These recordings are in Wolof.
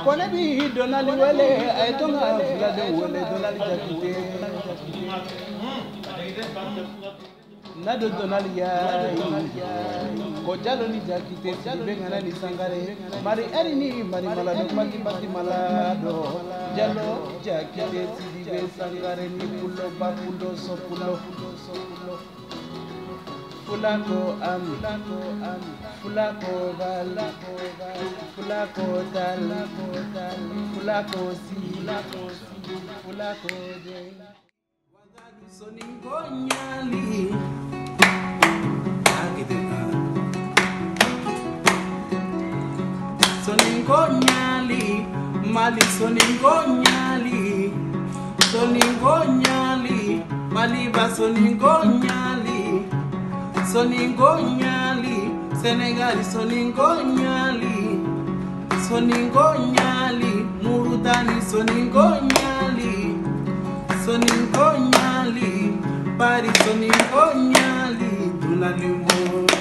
Kone bi donali wele ay tonga fula de wele donali jakite nado donali ya ko jalo ni jakite sibe ngana ni sangare mari eri ni mari malado pati pati malado jalo jakite sibe sangare ni pulo ba pulo so pulo fulako am fulako bala fulako dal fulako si fulako de wagadu soningo nyali akideka soningo nyali mali soningo nyali mali ba soningo nyali Soningo nyali, Senegal soningo nyali, Mauritania soningo nyali, Paris soningo nyali, Dunalemo,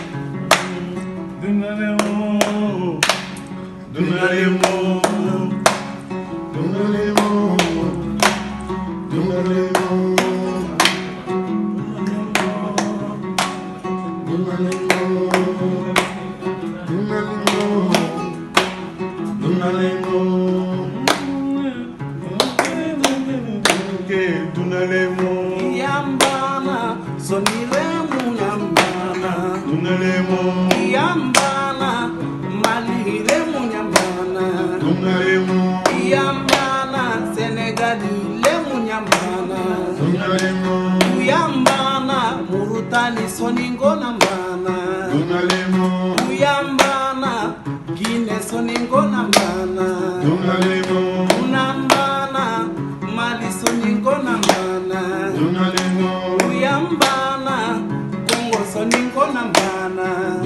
Yambana, sonilemu yambana, Yambana, maliremu yambana, Yambana, Senegali lemu yambana, Yambana, Mauritania soningo nambana, Yambana, Guinea soningo nambana, Nambana, Mali soningo nambana, Yambana, Congo soningo nambana,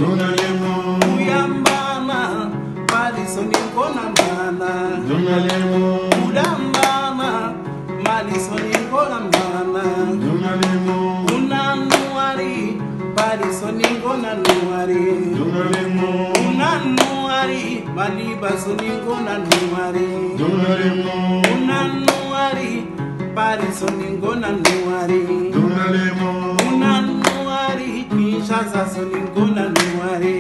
Yambana, Paris soningo nambana, Udambana, Mali soningo nambana, Unanuari, Paris soningo nanuari, Unanuari, Maliba soningo nanuari, Unanuari, Paris soningo nanuari, Unanuari, Kinshasa soningo nanuari,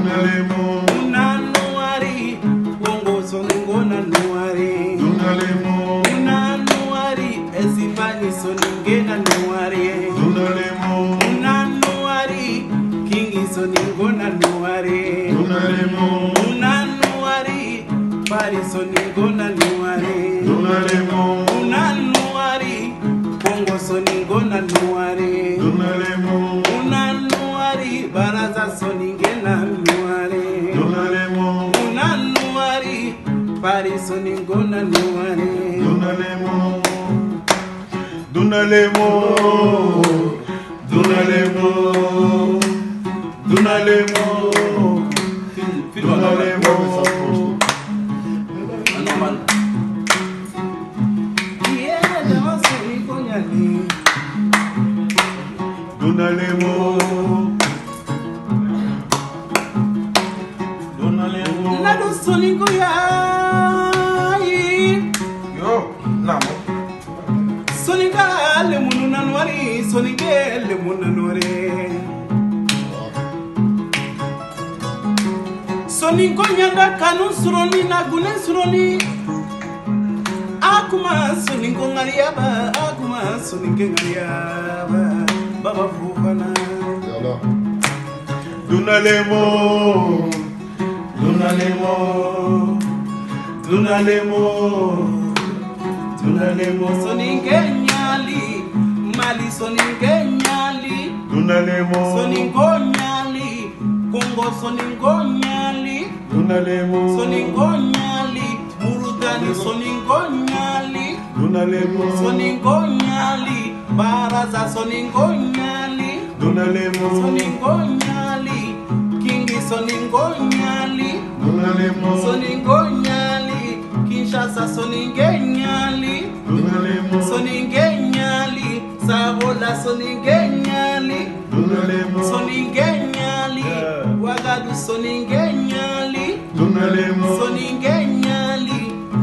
Unanuari, Congo soningo nanuari, Unanuari, Esipani soninge nanuari, Unanuari, Kingi soningo nanuari, Unanuari, Paris soningo nanuari, Unanuari, Congo soningo nanuari, Unanuari, Baraza soninge nanuari, Unanuari, Paris soningo nanuari, Dunalemo Nado soningo ya yo namo soninga le munu nanuari soninge le munu nanuari soningo nyanda kanu suroni na gune suroni akuma soningo ngariaba akuma soninge ngariaba baba fufana Dunalemo soninge nyali mali soninge nyali soningo nyali Congo soningo nyali soningo nyali Mauritania soningo nyali soningo nyali Baraza soningo nyali soningo nyali Kingi soningo nyali soningo nyali Kinshasa soninge nyali soninge nyali Sabola soninge nyali soninge nyali Wagadu soninge nyali soninge nyali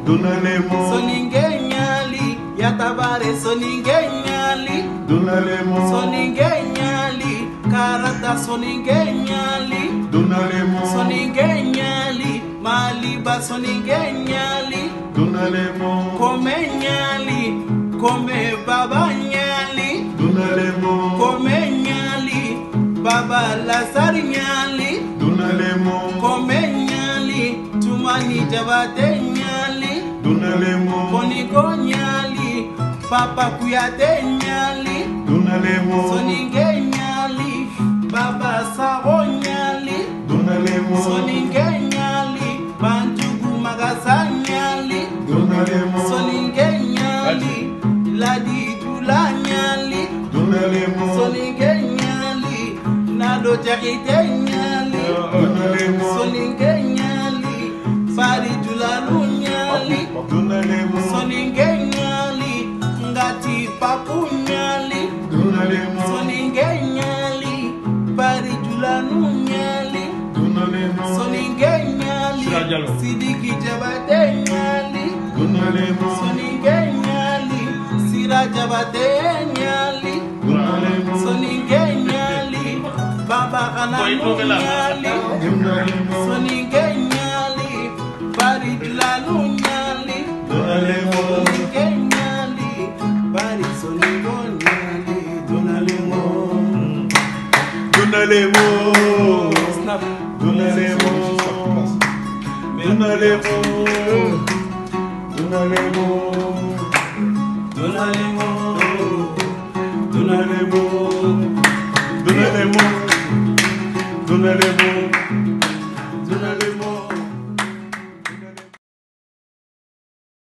Dunalemo. Soninge nyali yatabare soninge nyali. Dunalemo. Soninge nyali karata soninge nyali. Dunalemo. Soninge nyali maliba soninge nyali. Dunalemo. Come nyali come baba nyali. Dunalemo. Come nyali baba Lazar nyali. Dunalemo. Come nyali tumani jabate nyali. Dunalemo. Konigo nyali papa kuyate nyali. Dunalemo. Soninge nyali baba sabo nyali. Dunalemo. Soninge nyali bantugu magasa nyali. Dunalemo. Soninge nyali ladi dula nyali. Dunalemo. Soninge nyali nado jakite nyali. Dunalemo. Soninge nyali fari dula nyali. Dunalemo. Soninge nyali ngati papu nyali. Dunalemo. Soninge nyali fari dula nyali. Dunalemo. Soninge nyali sidiki jabate nyali. Dunalemo. Soninge nyali sira jabate nyali. Dunalemo. Soninge nyali baba kana nyali. Dunalemo. Soninge nyali bari dulanu nyali. Dunalemo. Soninge nyali bari soningo nyali. Dunalemo. Dunalemo. Snap. Dunalemo. Dunalemo. Dunalemo.